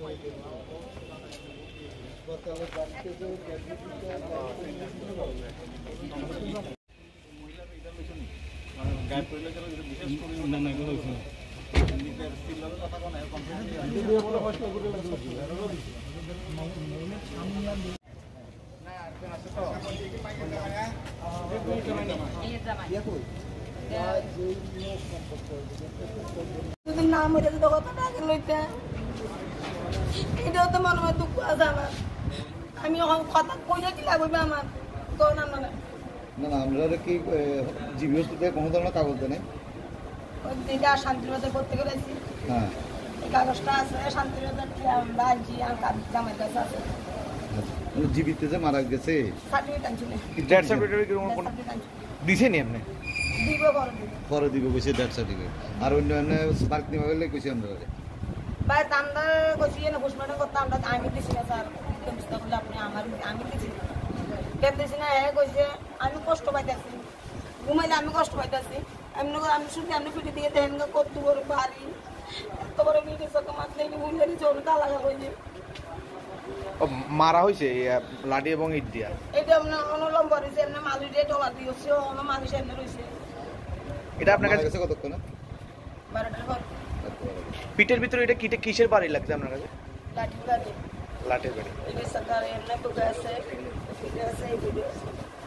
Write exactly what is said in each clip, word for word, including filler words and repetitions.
নাম এটা তো কত টাকা লইতে এটাও তো মনে হয় দুঃখ আছে আমার। আমি কথা কইলে কি লাগবে আমার কোন আমার না না আমরা কি জিবি হসপিটালে কোনো ধরনের কাগজ দেয় ওই দিনটা শান্তিবাজার করতে গেছি। হ্যাঁ এই কাগজটা আছে শান্তিবাজার আমরা জি আর জামাই কাছে আছে জীবিত যে মারা গেছে সার্টিফিকেট আনছিল ডেথ সার্টিফিকেট কোন দিছে নি আপনি দিব করে দিব পরে দিব কইছে ডেথ সার্টিফিকেট আর অন্য অন্য স্মার্ট নিবা হলে কইছে আমরা ভাই আমরা কইছি না পোস্টমর্টম করতে আমরা আমি দিছি না স্যার তো বুঝতে বলে আপনি আমার আমি দিছি কেন দিছি না এ কইছে আমি কষ্ট পাইতাছি ঘুমাইলে আমি কষ্ট পাইতাছি এমনি করে আমি শুধু আমি পিঠে দিয়ে দেখেন কত বড় বাড়ি এত বড় মিটে সব মাছ নেই বুঝলেন জলটা লাগা হইছে মারা হইছে লাঠি এবং ইট দিয়া এটা আমরা অনুলম্ব হইছে এমনি মালু দিয়ে ডলা দিয়েছে অন্য মানুষ এমনি রইছে এটা আপনার কাছে কতক্ষণ বারোটার পর পিঠের ভিতরে এটা কিটা কিসের বাড়ি লাগছে আপনার কাছে লাঠি বাড়ি লাঠির বাড়ি এটা সরকার এমনি বুকে আছে বুকে আছে এই ভিডিও আছে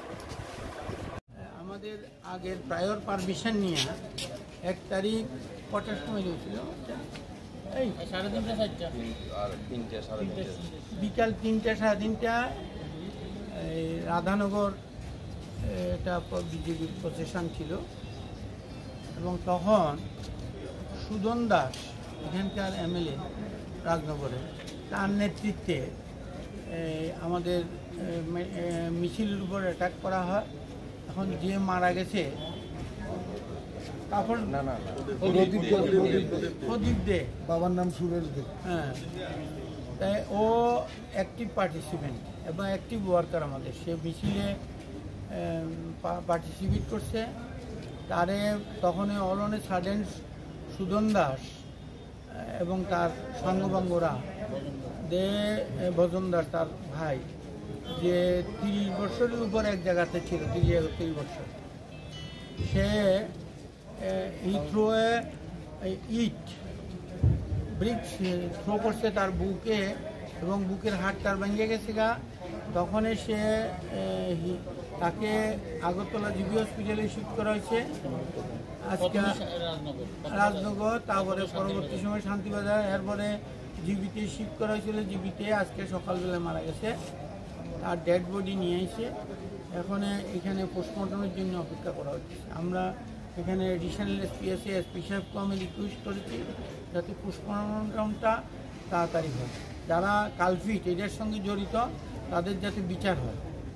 আমাদের আগের প্রায়র পারমিশন নিয়ে এক তারিখ কটার সময় গিয়েছিল এই সাড়ে তিনটা চারটা আর তিনটা সাড়ে তিনটা বিকাল তিনটা সাড়ে তিনটা এই রাধানগর এটা বিজেপির প্রসেশন ছিল এবং তখন সুদন দাস এখানকার এমএলএ রাজনগরে তার নেতৃত্বে আমাদের মিছিলের উপর অ্যাটাক করা হয়। এখন যে মারা গেছে তারপর না না প্রদীপ দে বাবার নাম সুরেশ দে হ্যাঁ তাই ও অ্যাক্টিভ পার্টিসিপেন্ট এবং অ্যাক্টিভ ওয়ার্কার আমাদের সে মিছিলে পার্টিসিপেট করছে। তারে তখন অলনে সাডেন সুদন দাস এবং তার সঙ্গবাঙ্গরা দে ভজন দাস তার ভাই যে তিরিশ বছরের উপর এক জায়গাতে ছিল তিরিশ একত্রিশ বছর সে ই থ্রো ইট ব্রিক্স থ্রো করছে তার বুকে এবং বুকের হাড় তার ভেঙে গেছে গা। তখন সে তাকে আগরতলা জিবি হসপিটালে শিফট করা হয়েছে আজকে রাজনগর, তারপরে পরবর্তী সময় শান্তিবাজার, এরপরে জিবিতে শিফট করা হয়েছিল। জিবিতে আজকে সকালবেলায় মারা গেছে। তার ডেড বডি নিয়ে এসে এখন এখানে পোস্টমর্টমের জন্য অপেক্ষা করা হচ্ছে। আমরা এখানে এডিশনাল এসপি এসে এসপি সাহেবকে আমি রিকোয়েস্ট করেছি যাতে পোস্টমর্টমটা তাড়াতাড়ি হয়, যারা কালফিট এদের সঙ্গে জড়িত তাদের যাতে বিচার হয়।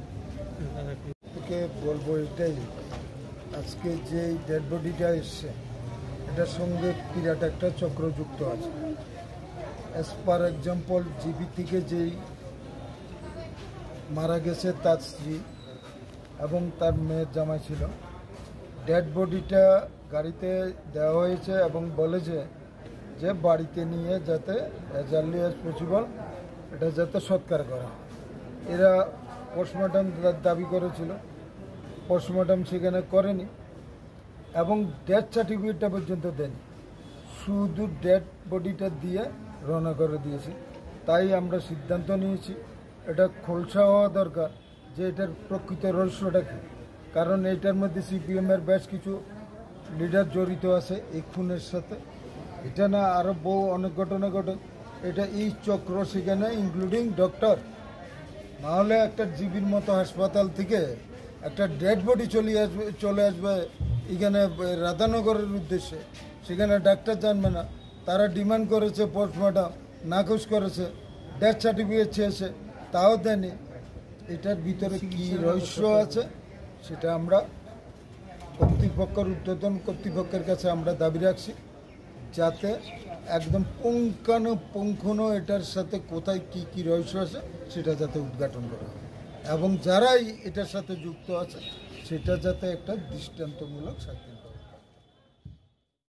বলবো এটাই, আজকে যে ডেড বডিটা এসছে এটার সঙ্গে বিরাট একটা চক্রযুক্ত আছে। অ্যাজ পার এক্সাম্পল জিবি থেকে যেই মারা গেছে তার স্ত্রী এবং তার মেয়ের জামাই ছিল, ডেড বডিটা গাড়িতে দেওয়া হয়েছে এবং বলেছে যে বাড়িতে নিয়ে যাতে অ্যাজ আর্লি অ্যাজ পসিবল এটা যাতে সৎকার করা। এরা পোস্টমর্টম দাবি করেছিল, পোস্টমর্টম সেখানে করেনি এবং ডেথ সার্টিফিকেটটা পর্যন্ত দেয়নি, শুধু ডেড বডিটা দিয়ে রওনা করে দিয়েছে। তাই আমরা সিদ্ধান্ত নিয়েছি এটা খোলসা হওয়া দরকার যে এটার প্রকৃত রহস্যটা কী, কারণ এইটার মধ্যে সিপিএমের বেশ কিছু লিডার জড়িত আছে এই খুনের সাথে। এটা না আরও বহু অনেক ঘটনা ঘটে, এটা এই চক্র সেখানে ইনক্লুডিং ডক্টর, নাহলে একটা জিবির মতো হাসপাতাল থেকে একটা ডেড বডি চলে আসবে চলে আসবে এখানে রাধানগরের উদ্দেশ্যে, সেখানে ডাক্তার জানবে না। তারা ডিমান্ড করেছে পোস্টমর্টম, নাকচ করেছে, ডেথ সার্টিফিকেট চেয়েছে, তাও দেয়নি। এটার ভিতরে কী রহস্য আছে সেটা আমরা কর্তৃপক্ষের ঊর্ধ্বতন কর্তৃপক্ষের কাছে আমরা দাবি রাখছি, যাতে একদম পুঙ্খানুপুঙ্খানু এটার সাথে কোথায় কি কি রহস্য আছে সেটা যাতে উদ্ঘাটন করা হয় এবং যারাই এটার সাথে যুক্ত আছে সেটা যাতে একটা দৃষ্টান্তমূলক শাস্তি